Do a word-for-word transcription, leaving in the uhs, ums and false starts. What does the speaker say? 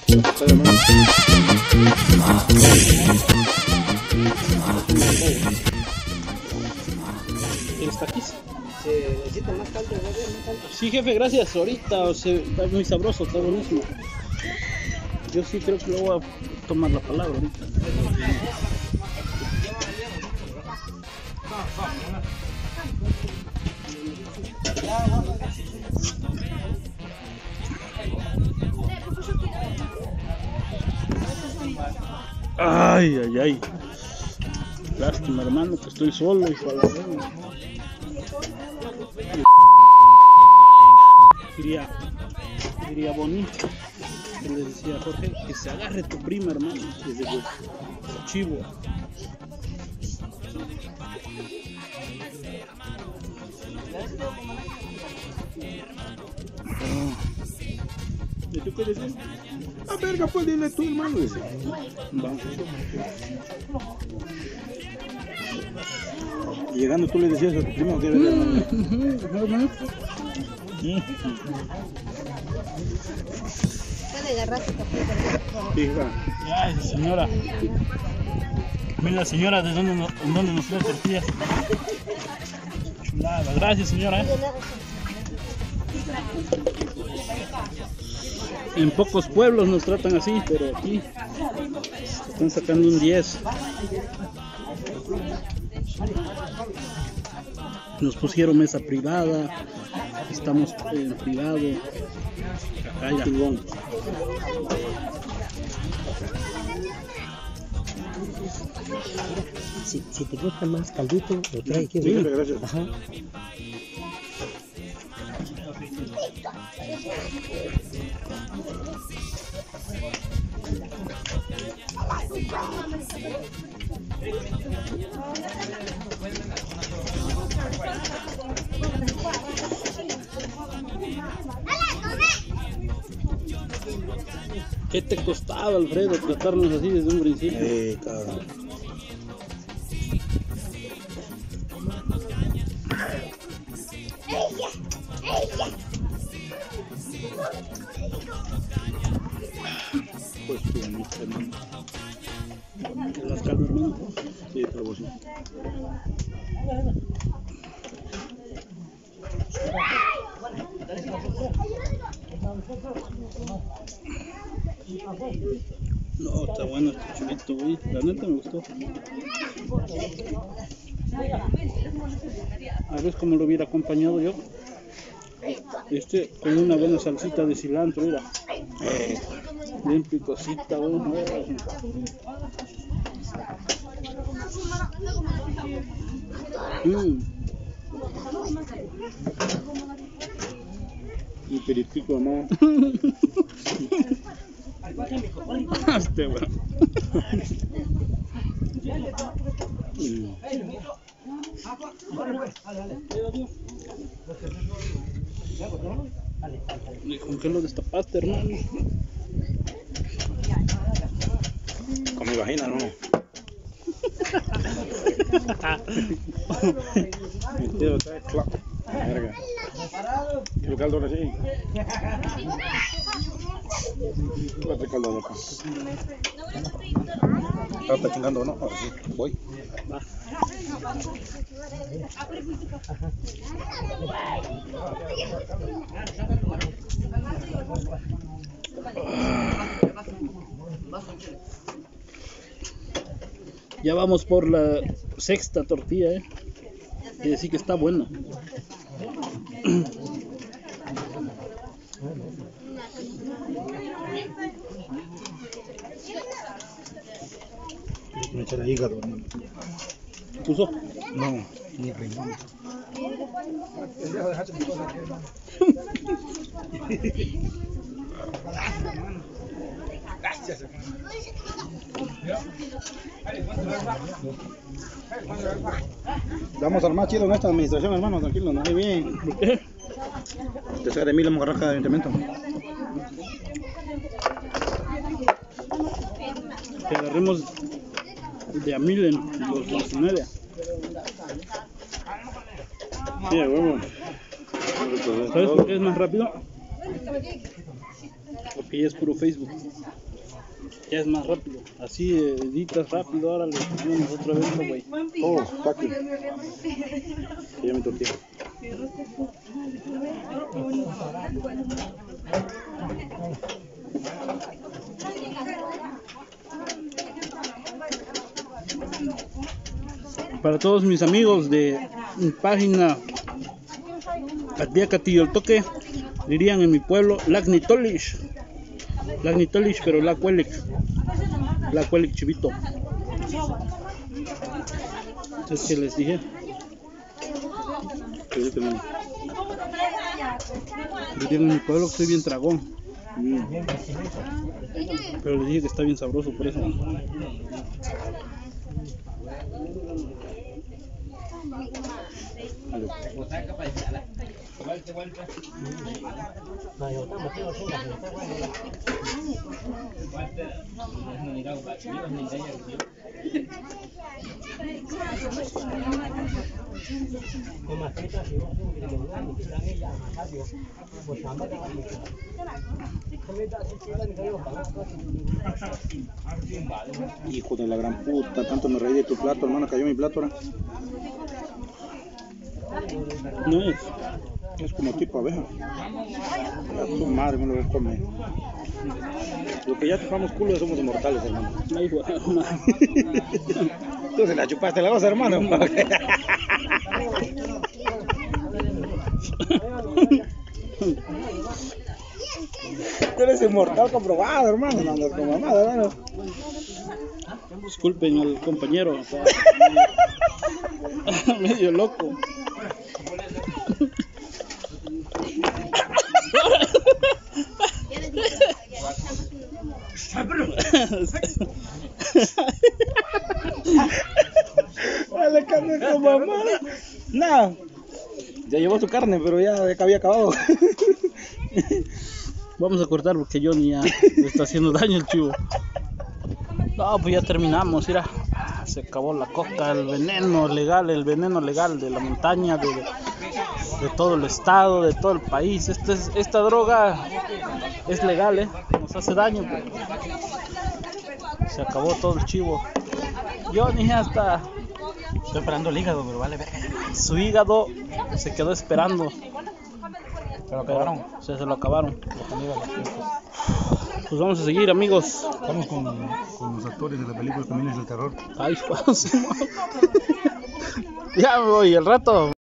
¿Quieres taquis? Se necesita más caldo, ¿no? Más caldo. Sí, jefe, gracias. Ahorita o sea, está muy sabroso, está buenísimo. Yo sí creo que lo voy a tomar la palabra ahorita. Ay, ay, ay. Lástima, hermano, que estoy solo y para la diría, diría bonito, que le decía a Jorge, que se agarre tu prima, hermano, desde el chivo. ¿Y tú qué decías? Ah, verga, pues dile tú, hermano. Vamos. Y llegando tú le decías a tu primo que verga, hermano. Puede agarrar su café. Hija. Ya, esa señora. Mira la señora de dónde nos, en dónde nos trae tortillas. Chulada, gracias señora. En pocos pueblos nos tratan así, pero aquí están sacando un diez. Nos pusieron mesa privada, estamos en privado. Acá ya. Si, si te gusta más caldito, lo trae aquí. Sí, gracias. Ajá. ¿Qué te costaba, Alfredo, tratarnos así desde un principio? Eh, cabrón. Pues tú, hermano. ¿Las calmas, hermano? Sí, pero vos sí. No, está bueno este chulito, güey. La neta me gustó. A ver cómo lo hubiera acompañado yo. Este con una buena salsita de cilantro, mira. Eh, bien picosita, güey. Mm. Y peritico, hermano. Este, bueno. Mm. ¿Y con qué lo destapaste, hermano? Con mi vagina, no. Mi tío está clap. Verga. ¿Qué caldo ahora sí? ¿Cuál es caldo loco? ¿Está chingando o no? Ahora sí, voy. Va. Ya vamos por la sexta tortilla, eh. Quiere decir que está bueno. Me echará hígado, hermano. ¿Puso? No, ni riñón. Gracias, hermano. Vamos al más chido en esta administración, hermano, tranquilo, no hay bien. ¿Por qué? Te sale de mí la mojarraca de ayuntamiento. Que agarremos de a mil en los dos y media. Sí, huevo. ¿Sabes por qué es más rápido? Que ya es puro Facebook. Ya es más rápido. Así editas rápido. Ahora le ponemos otro evento, güey. Oh, fuck it. Que ya me tortilla. Para todos mis amigos de mi página Atia Catillo el Toque, dirían en mi pueblo Lagnitolish. Lagnitolish, pero la cuelic. La cuelic chivito. Es que les dije. Dirían en mi pueblo que soy bien tragón. Mm. Pero les dije que está bien sabroso por eso. Hijo de la gran puta, tanto me reí de tu plato, hermano, cayó mi plato ahora. No es. Es como tipo abeja. A tu madre me lo voy a comer. Lo que ya chupamos culo somos inmortales, hermano. Ay, güey. Tú se la chupaste la cosa, hermano. Tú eres inmortal comprobado, hermano. No andas con mamada, hermano. Disculpen al compañero. O sea, medio loco. Dale carne con mamá. No. Ya llevó su carne, pero ya había acabado. Vamos a cortar porque Johnny ya le está haciendo daño el chivo. No, pues ya terminamos, mira. Se acabó la coca, el veneno legal, el veneno legal de la montaña, de, de todo el estado, de todo el país. Este es, esta droga es legal, ¿eh? Nos hace daño, pero se acabó todo el chivo. Johnny ya está. Estoy esperando el hígado, pero vale verga. Su hígado se quedó esperando. ¿Se lo acabaron? Se, se lo acabaron. Pues vamos a seguir, amigos. Estamos con, con los actores de la película Caminos del Terror. Ay, ya me voy, el rato.